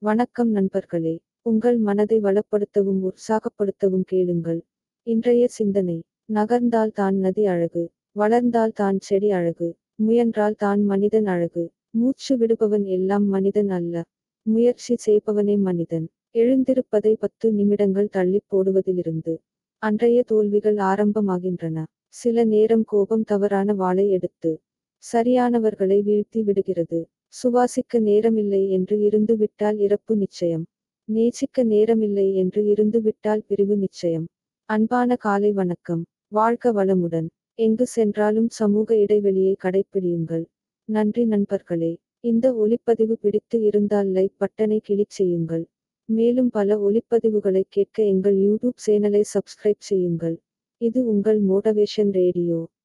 வணக்கம் நண்பர்களே. உங்கள் மனதை வளப்படுத்தவும் உற்சாகப்படுத்தவும் கேளுங்கள். இன்றைய சிந்தனை: நகர்ந்தால் தான் நதி அழகு, வளர்ந்தால் தான் செடி அழகு, முயன்றால் தான் மனிதன் அழகு. மூச்சு விடுபவன் எல்லாம் மனிதன் அல்ல, முயற்சி செய்பவனே மனிதன். எழுந்திருப்பதை 10 நிமிடங்கள் தள்ளிப் போடுவதிலிருந்து அன்றைய தோல்விகள் ஆரம்பமாகின்றன. சில நேரம் கோபம் தவறான வாளை எடுத்து சரியானவர்களை வீழ்த்தி விடுகிறது. சுவாசிக்க நேரமில்லை என்று இருந்து விட்டால் இறப்பு நிச்சயம். நேசிக்க நேரமில்லை என்று இருந்து விட்டால் பிரிவு நிச்சயம். அன்பான காலை வணக்கம். வாழ்க வளமுடன். எங்கு சென்றாலும் சமூக இடைவெளியை கடைப்பிடியுங்கள். நன்றி நண்பர்களே. இந்த ஒலிப்பதிவு பிடித்து இருந்தால் லைக் பட்டனை கிளிக் செய்யுங்கள். மேலும் பல ஒலிப்பதிவுகளை கேட்க எங்கள் யூடியூப் சேனலை சப்ஸ்கிரைப் செய்யுங்கள். இது உங்கள் மோட்டிவேஷன் ரேடியோ.